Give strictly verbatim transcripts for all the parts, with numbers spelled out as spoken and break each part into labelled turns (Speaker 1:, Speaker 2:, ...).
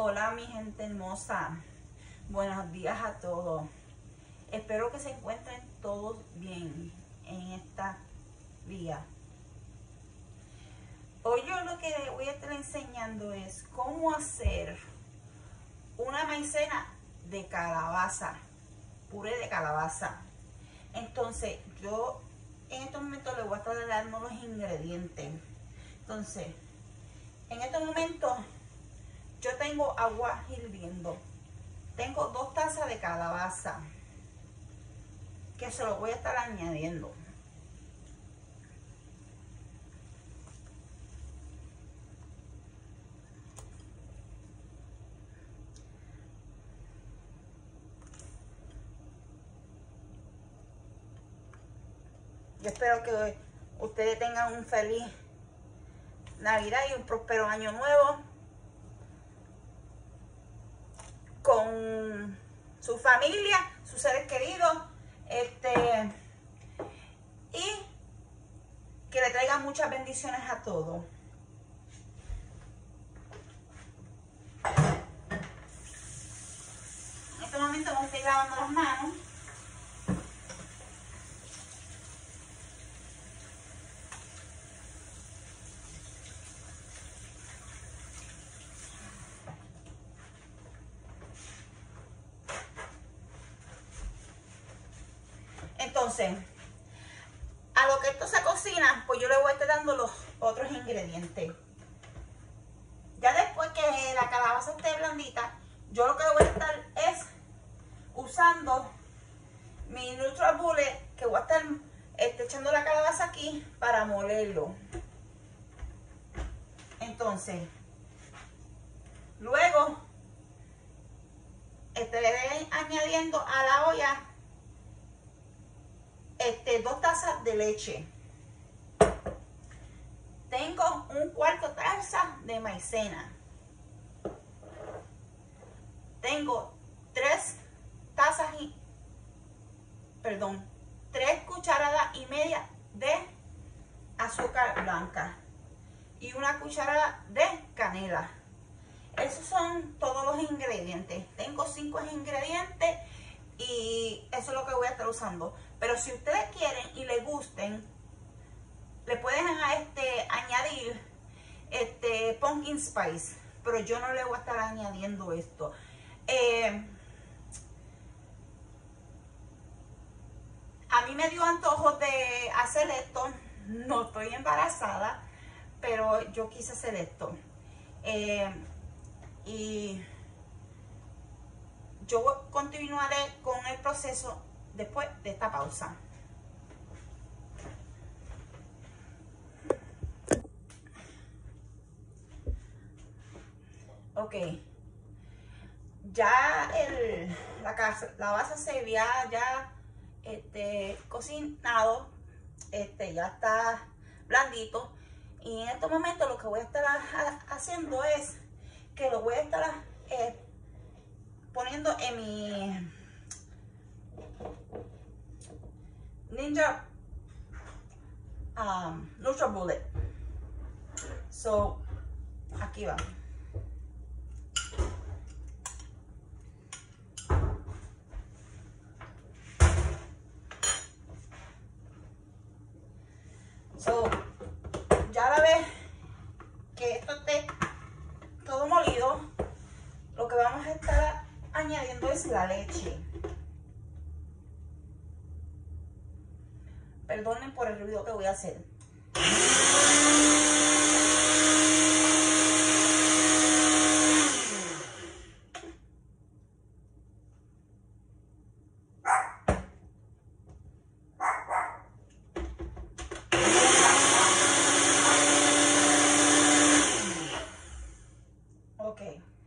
Speaker 1: Hola mi gente hermosa, buenos días a todos. Espero que se encuentren todos bien en esta día. Hoy yo lo que les voy a estar enseñando es cómo hacer una maicena de calabaza, puré de calabaza. Entonces yo en estos momentos les voy a estar dando los ingredientes. Entonces en estos momentos yo tengo agua hirviendo. Tengo dos tazas de calabaza que se lo voy a estar añadiendo. Yo espero que ustedes tengan un feliz Navidad y un próspero año nuevo con su familia, sus seres queridos, este, y que le traigan muchas bendiciones a todos. En este momento me estoy lavando las manos. Entonces, a lo que esto se cocina, pues yo le voy a estar dando los otros ingredientes. Ya después que la calabaza esté blandita, yo lo que voy a estar es usando mi NutriBullet, que voy a estar este, echando la calabaza aquí para molerlo. Entonces, luego estaré añadiendo a la olla Este, dos tazas de leche. Tengo un cuarto taza de maicena. Tengo tres tazas y, perdón, tres cucharadas y media de azúcar blanca y una cucharada de canela. Esos son todos los ingredientes. Tengo cinco ingredientes y eso es lo que voy a estar usando. Pero si ustedes quieren y les gusten, le pueden este, añadir este pumpkin spice. Pero yo no le voy a estar añadiendo esto. Eh, a mí me dio antojo de hacer esto. No estoy embarazada, pero yo quise hacer esto. Eh, y yo continuaré con el proceso después de esta pausa. Ok, ya el, la, casa, la base se había ya este, cocinado, este, ya está blandito. Y en estos momentos lo que voy a estar haciendo es que lo voy a estar eh, poniendo en mi Ninja um, NutriBullet. So, aquí va. So, ya la vez que esto esté todo molido, lo que vamos a estar añadiendo es la leche. Perdonen por el ruido que voy a hacer. Ok.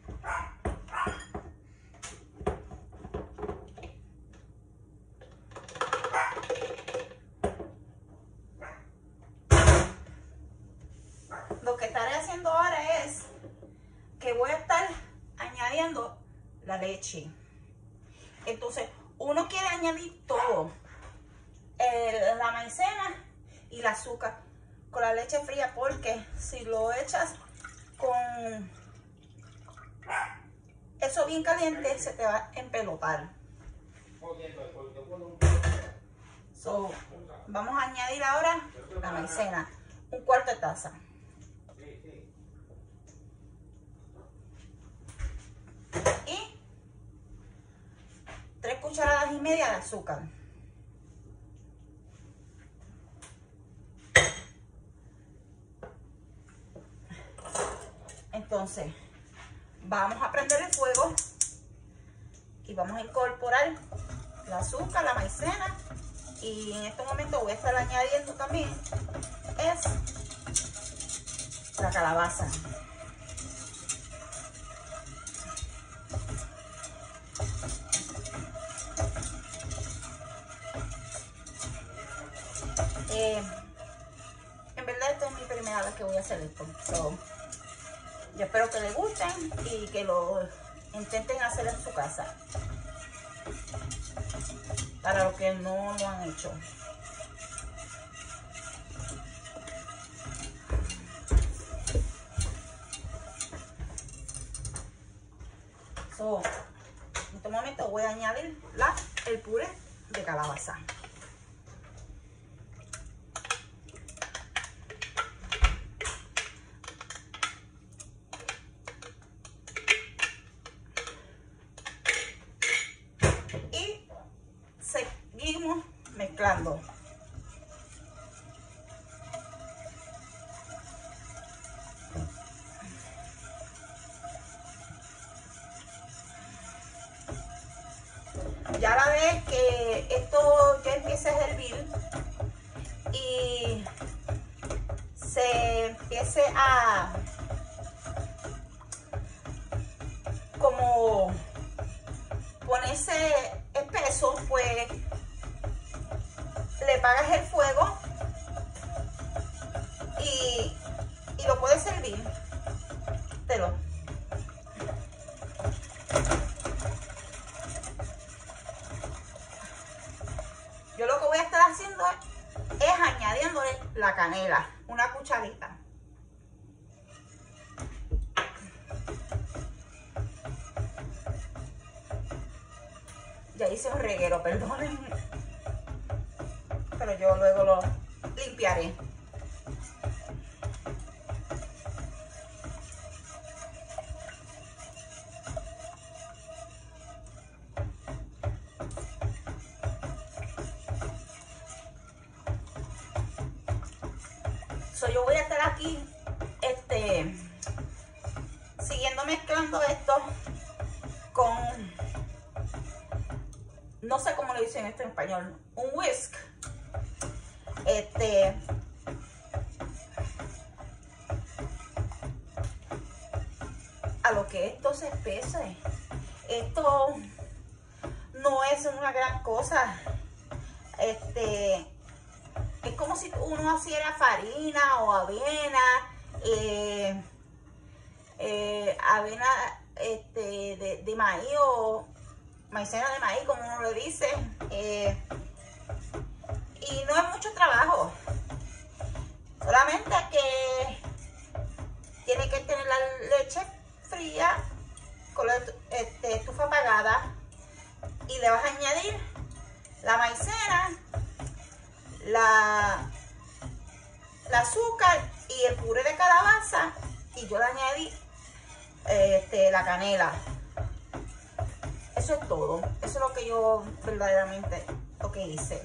Speaker 1: Lo que estaré haciendo ahora es que voy a estar añadiendo la leche. Entonces, uno quiere añadir todo, el, la maicena y el azúcar con la leche fría, porque si lo echas con eso bien caliente se te va a empelotar. So, vamos a añadir ahora la maicena, un cuarto de taza. Y tres cucharadas y media de azúcar. Entonces, vamos a prender el fuego y vamos a incorporar el azúcar, la maicena, y en este momento voy a estar añadiendo también es la calabaza. Eh, en verdad esta es mi primera vez que voy a hacer esto. So, yo espero que les gusten y que lo intenten hacer en su casa. Para los que no lo han hecho. So, en este momento voy a añadir la, el puré de calabaza. Seguimos mezclando. Ya la vez que esto ya empiece a hervir y se empiece a como ponerse espeso, pues le apagas el fuego y, y lo puedes servir. Pero yo lo que voy a estar haciendo es, es añadiéndole la canela, una cucharita. Ya hice un reguero, perdonen. Pero yo luego lo limpiaré. So, yo voy a estar aquí este, siguiendo mezclando esto con, no sé cómo lo dicen esto en español, un whisk. Este, a lo que esto se espese. Esto no es una gran cosa. Este, es como si uno hiciera farina o avena, eh, eh, avena este, de, de maíz o maicena de maíz, como uno le dice. Eh, Y no es mucho trabajo, solamente que tiene que tener la leche fría con la este, estufa apagada y le vas a añadir la maicena, la, la azúcar y el puré de calabaza, y yo le añadí este, la canela. Eso es todo, eso es lo que yo verdaderamente lo que hice.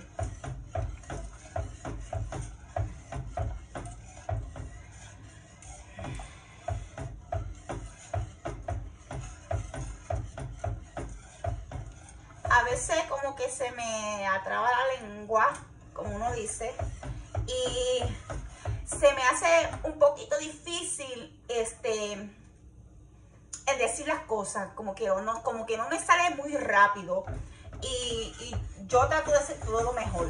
Speaker 1: A veces como que se me atraba la lengua, como uno dice, y se me hace un poquito difícil este, el decir las cosas, como que no, como que no me sale muy rápido, y, y yo trato de hacer todo lo mejor.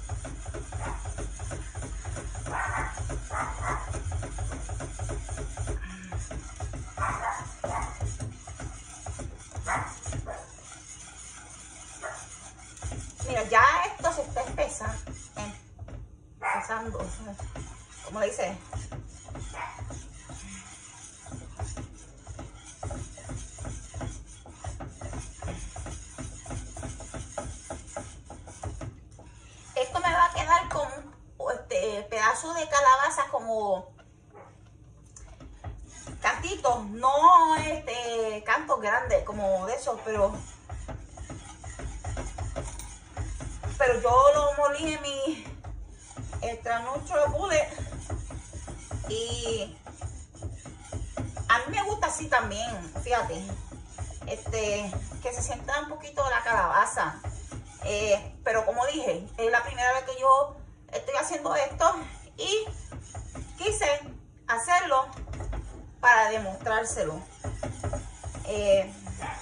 Speaker 1: Mira, ya esto se está espesa, empezando, ¿cómo le dice? pedazos de calabaza como cantitos, no este cantos grandes como de esos, pero pero yo lo molí en mi Extra-Nutritional Bullet y a mí me gusta así también, fíjate, este que se sienta un poquito la calabaza, eh, pero como dije, es la primera vez que yo estoy haciendo esto y quise hacerlo para demostrárselo. Eh,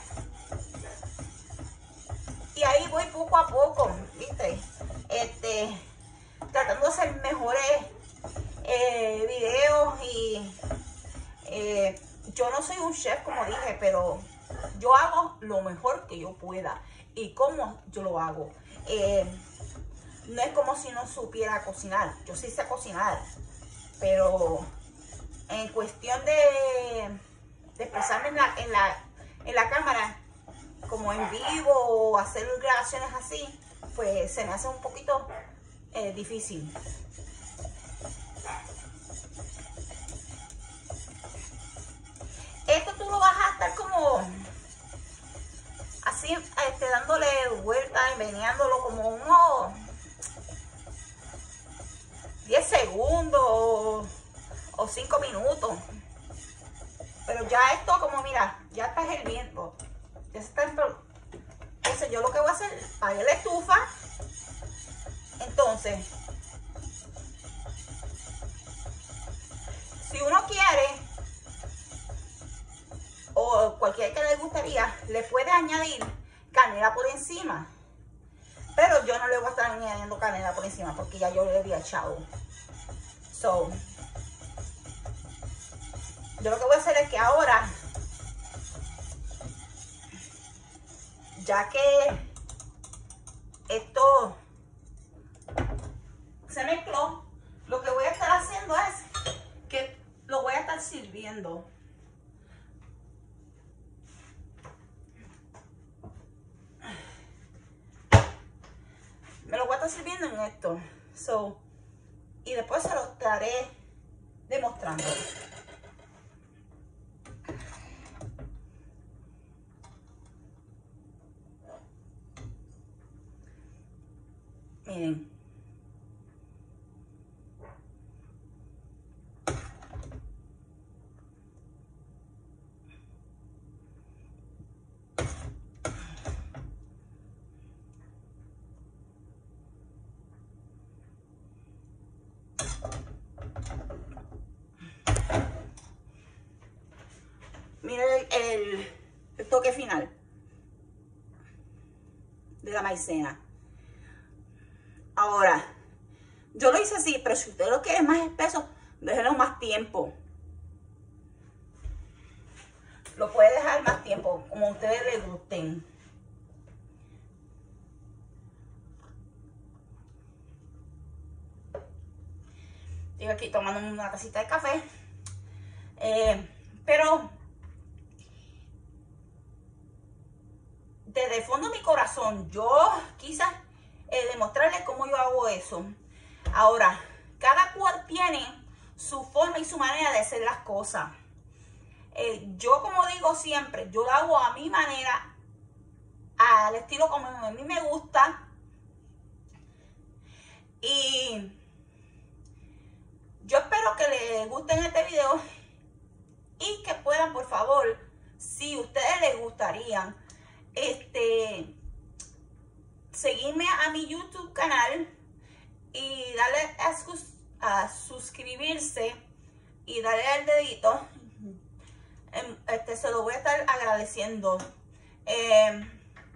Speaker 1: y ahí voy poco a poco, ¿viste? Este, tratando de hacer mejores eh, videos y eh, yo no soy un chef, como dije, pero yo hago lo mejor que yo pueda. ¿Y cómo yo lo hago? Eh, no es como si no supiera cocinar. Yo sí sé cocinar, pero en cuestión de, de expresarme en la, en, la, en la cámara, como en vivo o hacer grabaciones así, pues se me hace un poquito eh, difícil. Esto tú lo vas a estar como así, este, dándole vuelta y meneándolo como unos diez segundos o cinco minutos. Pero ya esto, como mira, ya está hirviendo. Ya está. Entonces yo lo que voy a hacer, apagué la estufa. Entonces, si uno quiere, o cualquiera que le gustaría, le puede añadir canela por encima. Pero yo no le voy a estar añadiendo canela por encima porque ya yo le había echado. So, yo lo que voy a hacer es que ahora, ya que esto se mezcló, lo que voy a estar haciendo es que lo voy a estar sirviendo. Me lo voy a estar sirviendo en esto. So, y después se lo estaré demostrando. Miren. Miren el, el, el toque final de la maicena. Ahora, yo lo hice así, pero si usted lo quiere más espeso, déjenlo más tiempo. Lo puede dejar más tiempo, como a ustedes les gusten. Estoy aquí tomando una tacita de café. Eh, pero desde el fondo de mi corazón, yo quise eh, demostrarles cómo yo hago eso. Ahora, cada cual tiene su forma y su manera de hacer las cosas. Eh, yo, como digo siempre, yo lo hago a mi manera, al estilo como a mí me gusta. Y yo espero que les guste este video y que puedan, por favor, si a ustedes les gustaría, este, seguirme a mi YouTube canal y darle a, sus, a suscribirse y darle al dedito. Este, se lo voy a estar agradeciendo. Eh,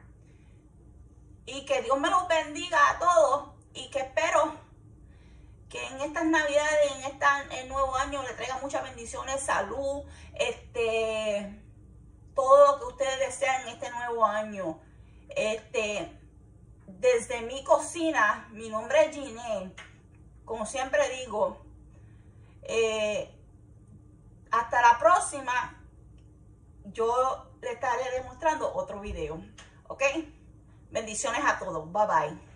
Speaker 1: y que Dios me los bendiga a todos y que espero que en estas navidades, en este el nuevo año, le traiga muchas bendiciones, salud, este, todo lo que ustedes desean en este nuevo año. Este, desde mi cocina, mi nombre es Ginelle, como siempre digo, eh, hasta la próxima, yo le estaré demostrando otro video, ¿ok? Bendiciones a todos, bye bye.